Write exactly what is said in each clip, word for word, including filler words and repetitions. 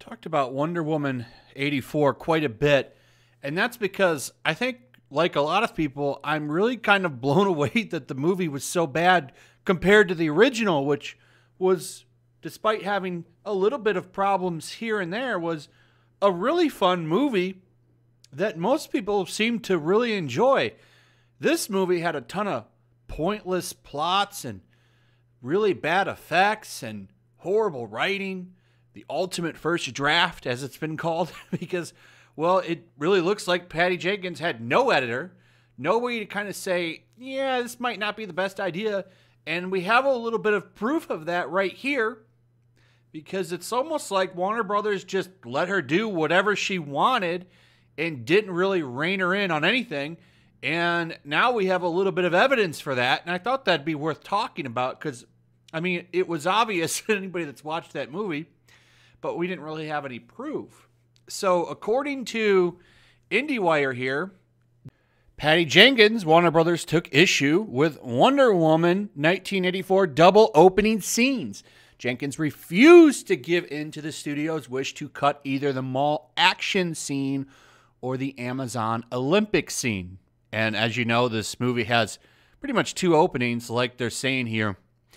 talked about Wonder Woman eighty-four quite a bit, and that's because I think, like a lot of people, I'm really kind of blown away that the movie was so bad compared to the original, which was, despite having a little bit of problems here and there, was a really fun movie that most people seem to really enjoy. This movie had a ton of pointless plots and really bad effects and horrible writing. The ultimate first draft, as it's been called, because, well, it really looks like Patty Jenkins had no editor, no way to kind of say, yeah, this might not be the best idea. And we have a little bit of proof of that right here, because it's almost like Warner Brothers just let her do whatever she wanted and didn't really rein her in on anything. And now we have a little bit of evidence for that. And I thought that'd be worth talking about because, I mean, it was obvious to anybody that's watched that movie, but we didn't really have any proof. So according to IndieWire here, Patty Jenkins, Warner Brothers, took issue with Wonder Woman nineteen eighty-four double opening scenes. Jenkins refused to give in to the studio's wish to cut either the mall action scene or the Amazon Olympic scene. And as you know, this movie has pretty much two openings, like they're saying here.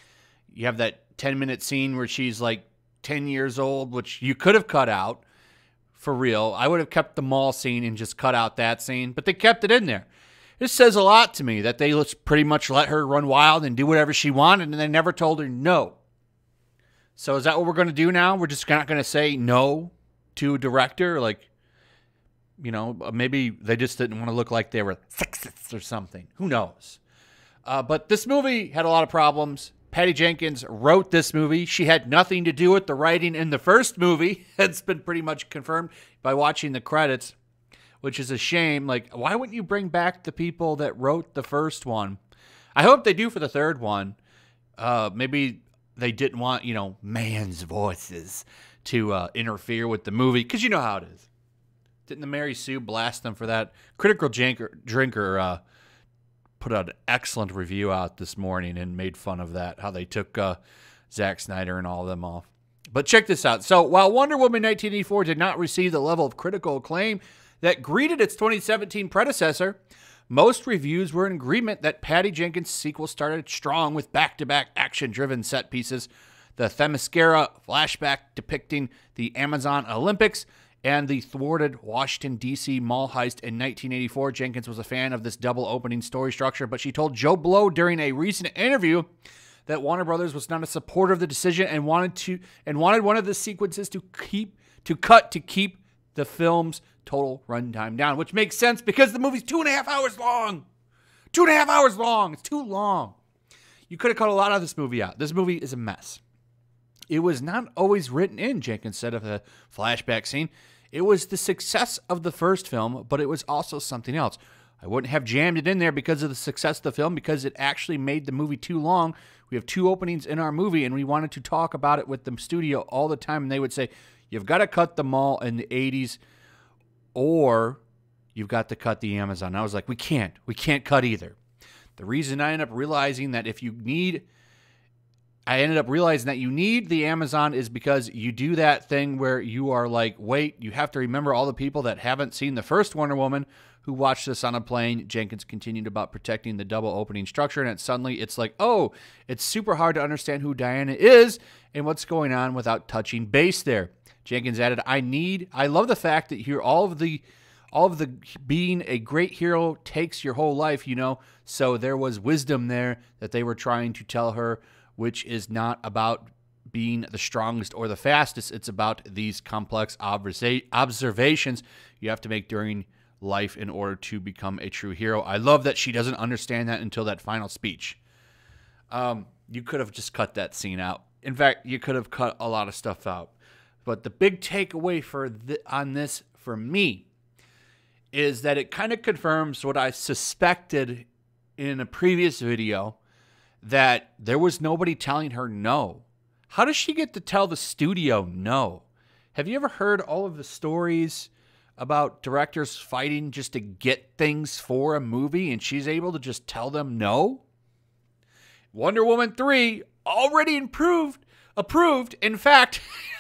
You have that ten-minute scene where she's like ten years old, which you could have cut out for real. I would have kept the mall scene and just cut out that scene, but they kept it in there. This says a lot to me that they pretty much let her run wild and do whatever she wanted, and they never told her no. So is that what we're going to do now? We're just not going to say no to a director? Like, you know, maybe they just didn't want to look like they were sexists or something. Who knows? Uh, but this movie had a lot of problems. Patty Jenkins wrote this movie. She had nothing to do with the writing in the first movie. It's been pretty much confirmed by watching the credits, which is a shame. Like, why wouldn't you bring back the people that wrote the first one? I hope they do for the third one. Uh, maybe they didn't want, you know, man's voices to uh, interfere with the movie, because you know how it is. Didn't the Mary Sue blast them for that? Critical Drinker, drinker uh, put an excellent review out this morning and made fun of that, how they took uh, Zack Snyder and all of them off. But check this out. So while Wonder Woman nineteen eighty-four did not receive the level of critical acclaim that greeted its twenty seventeen predecessor, most reviews were in agreement that Patty Jenkins' sequel started strong with back-to-back action-driven set pieces, the Themyscira flashback depicting the Amazon Olympics, and the thwarted Washington, D C mall heist in nineteen eighty-four. Jenkins was a fan of this double opening story structure, but she told Joe Blow during a recent interview that Warner Brothers was not a supporter of the decision and wanted to and wanted one of the sequences to keep to cut to keep the film's total runtime down, which makes sense because the movie's two and a half hours long. Two and a half hours long. It's too long. You could have cut a lot of this movie out. This movie is a mess. It was not always written in, Jenkins said of the flashback scene. It was the success of the first film, but it was also something else. I wouldn't have jammed it in there because of the success of the film, because it actually made the movie too long. We have two openings in our movie, and we wanted to talk about it with the studio all the time, and they would say, you've got to cut the mall in the eighties, or you've got to cut the Amazon. And I was like, we can't. We can't cut either. The reason I ended up realizing that if you need... I ended up realizing that you need the Amazon is because you do that thing where you are like, wait, you have to remember all the people that haven't seen the first Wonder Woman who watched this on a plane. Jenkins continued about protecting the double opening structure, and it suddenly it's like, oh, it's super hard to understand who Diana is and what's going on without touching base there. Jenkins added, I need, I love the fact that here all of the, all of the being a great hero takes your whole life, you know, so there was wisdom there that they were trying to tell her, which is not about being the strongest or the fastest. It's about these complex observa- observations you have to make during life in order to become a true hero. I love that she doesn't understand that until that final speech. Um, you could have just cut that scene out. In fact, you could have cut a lot of stuff out. But the big takeaway for th- on this for me is that it kind of confirms what I suspected in a previous video, that there was nobody telling her no. How does she get to tell the studio no? Have you ever heard all of the stories about directors fighting just to get things for a movie and she's able to just tell them no? Wonder Woman three already improved, approved. In fact,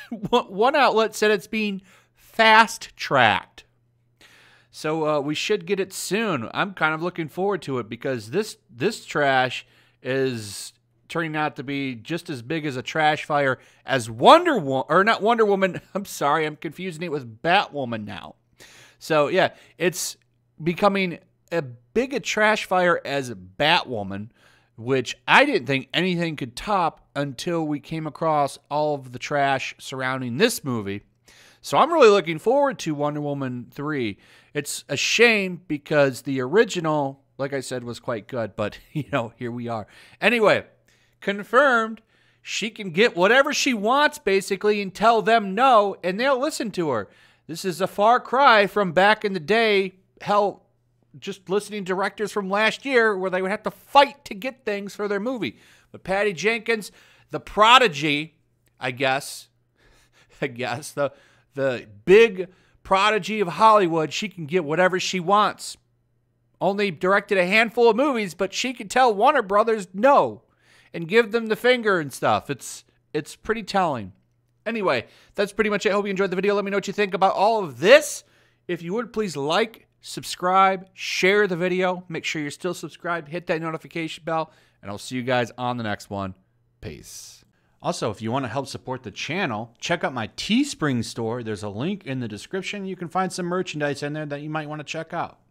one outlet said it's being fast-tracked. So uh, we should get it soon. I'm kind of looking forward to it because this this trash is turning out to be just as big as a trash fire as Wonder Woman, or not Wonder Woman. I'm sorry, I'm confusing it with Batwoman now. So yeah, it's becoming as big a trash fire as Batwoman, which I didn't think anything could top until we came across all of the trash surrounding this movie. So I'm really looking forward to Wonder Woman three. It's a shame because the original, like I said, was quite good, but, you know, here we are. Anyway, confirmed, she can get whatever she wants, basically, and tell them no, and they'll listen to her. This is a far cry from back in the day, hell, just listening to directors from last year where they would have to fight to get things for their movie. But Patty Jenkins, the prodigy, I guess, I guess, the... the big prodigy of Hollywood, she can get whatever she wants. Only directed a handful of movies, but she can tell Warner Brothers no and give them the finger and stuff. It's it's pretty telling. Anyway, that's pretty much it. I hope you enjoyed the video. Let me know what you think about all of this. If you would, please like, subscribe, share the video. Make sure you're still subscribed. Hit that notification bell, and I'll see you guys on the next one. Peace. Also, if you want to help support the channel, check out my Teespring store. There's a link in the description. You can find some merchandise in there that you might want to check out.